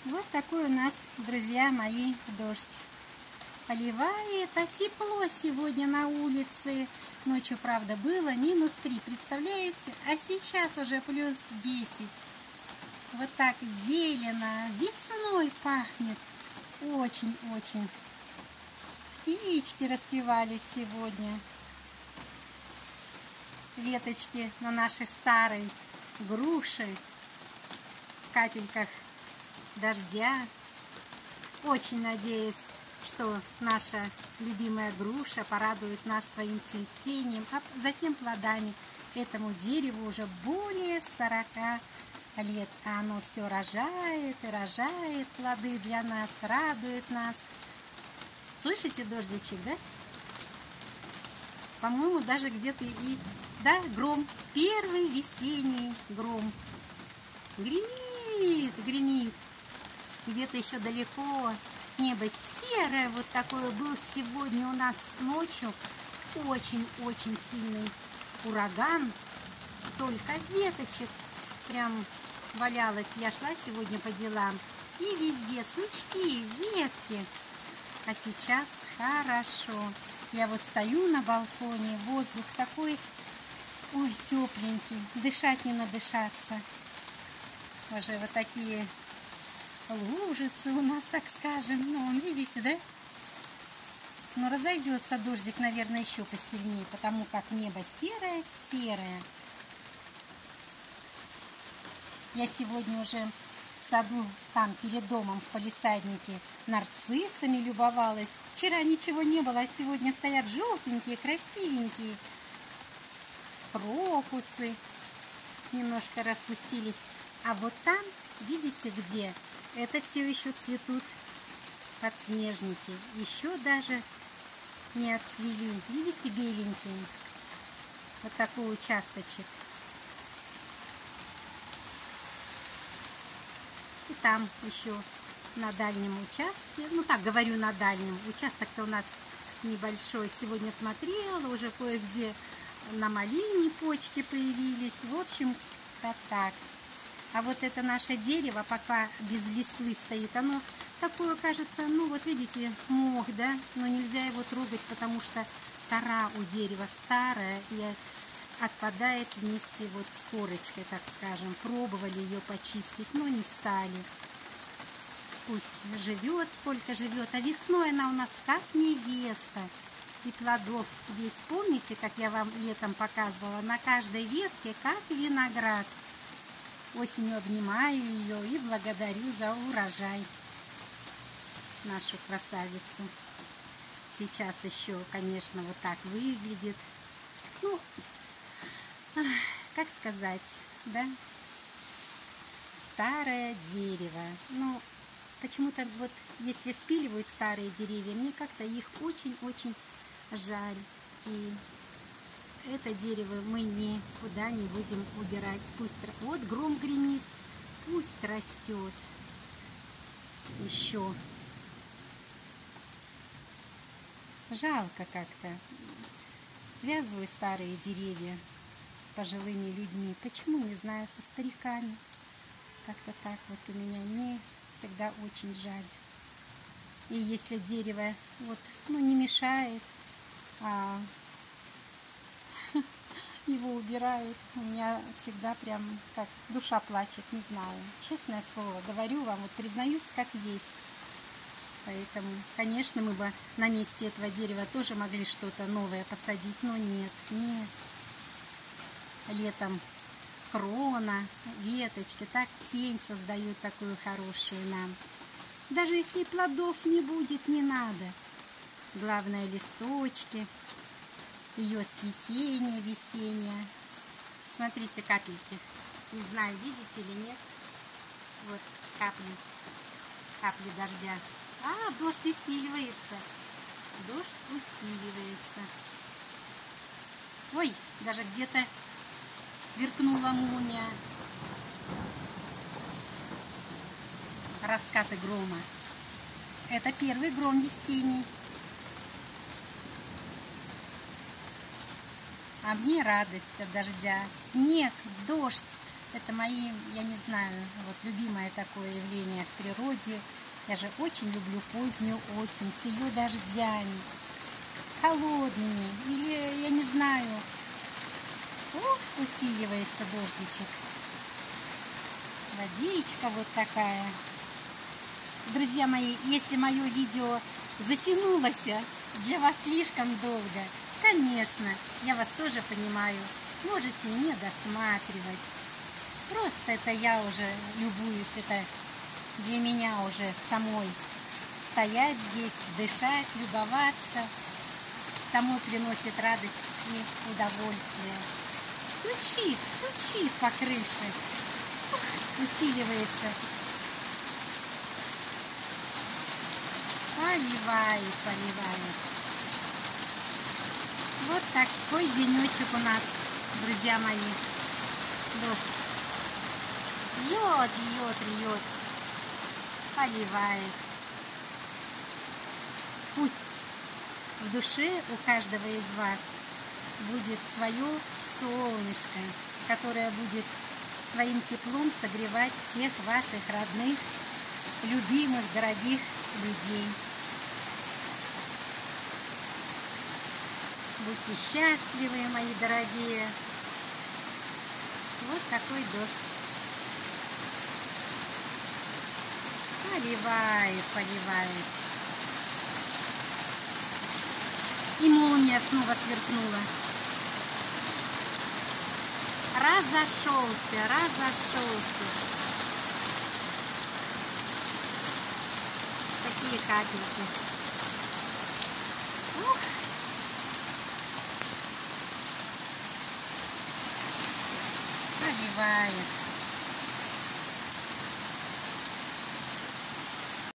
Вот такой у нас, друзья мои, дождь. Поливает, а тепло сегодня на улице. Ночью, правда, было -3, представляете? А сейчас уже +10. Вот так зелено, весной пахнет. Очень-очень. Птички распевались сегодня. Веточки на нашей старой груши в капельках дождя. Очень надеюсь, что наша любимая груша порадует нас своим цветением, а затем плодами. Этому дереву уже более 40 лет, а оно все рожает и рожает плоды для нас, радует нас. Слышите дождичек, да? По-моему, даже где-то и, да, гром, первый весенний гром. Гремит, гремит. Где-то еще далеко. Небо серое, вот такое был сегодня у нас ночью. Очень-очень сильный ураган. Столько веточек прям валялось. Я шла сегодня по делам. И везде сучки, ветки. А сейчас хорошо. Я вот стою на балконе, воздух такой, ой, тепленький. Дышать не надышаться. Уже вот такие лужицы у нас, так скажем. Ну, видите, да? Но разойдется дождик, наверное, еще посильнее, потому как небо серое-серое. Я сегодня уже в саду, там перед домом в палисаднике, нарциссами любовалась. Вчера ничего не было, а сегодня стоят желтенькие, красивенькие. Крокусы немножко распустились. А вот там, видите где? Это все еще цветут подснежники. Еще даже не отцвели. Видите, беленькие? Вот такой участочек. И там еще на дальнем участке. Ну так говорю, на дальнем. Участок-то у нас небольшой. Сегодня смотрела, уже кое-где на малине почки появились. В общем, так. А вот это наше дерево, пока без листвы стоит, оно такое, кажется, ну вот видите, мох, да? Но нельзя его трогать, потому что кора у дерева старая и отпадает вместе вот с корочкой, так скажем. Пробовали ее почистить, но не стали. Пусть живет, сколько живет. А весной она у нас как невеста. И плодов. Ведь помните, как я вам летом показывала, на каждой ветке как виноград. Осенью обнимаю ее и благодарю за урожай. Нашу красавицу. Сейчас еще, конечно, вот так выглядит. Ну, как сказать, да? Старое дерево. Ну, почему-то вот, если спиливают старые деревья, мне как-то их очень-очень жаль. И это дерево мы никуда не будем убирать. Пусть вот гром гремит, пусть растет. Еще. Жалко как-то. Связываю старые деревья с пожилыми людьми. Почему, не знаю, со стариками. Как-то так вот у меня мне всегда очень жаль. И если дерево вот, ну, не мешает, а его убирают, у меня всегда прям как душа плачет, не знаю. Честное слово, говорю вам, вот признаюсь, как есть. Поэтому, конечно, мы бы на месте этого дерева тоже могли что-то новое посадить, но нет. Летом крона, веточки, так тень создают такую хорошую нам. Даже если плодов не будет, не надо. Главное, листочки, ее цветение весеннее. Смотрите, капельки. Не знаю, видите или нет. Вот капли дождя. А, дождь усиливается. Дождь усиливается. Ой, даже где-то сверкнула молния. Раскаты грома. Это первый гром весенний. А мне радость от дождя. Снег, дождь. Это мои, я не знаю, вот любимое такое явление в природе. Я же очень люблю позднюю осень с ее дождями, холодными, или, я не знаю, усиливается дождичек. Водичка вот такая. Друзья мои, если мое видео затянулось для вас слишком долго, конечно, я вас тоже понимаю, можете не досматривать. Просто это я уже любуюсь, это для меня уже самой стоять здесь, дышать, любоваться, самой приносит радость и удовольствие. Стучит по крыше, усиливается. Поливает. Вот такой денечек у нас, друзья мои. Дождь. Льет. Поливает. Пусть в душе у каждого из вас будет свое солнышко, которое будет своим теплом согревать всех ваших родных, любимых, дорогих людей. Будьте счастливы, мои дорогие. Вот такой дождь. Поливает. И молния снова сверкнула. Разошелся. Такие капельки. Ух. Поливает.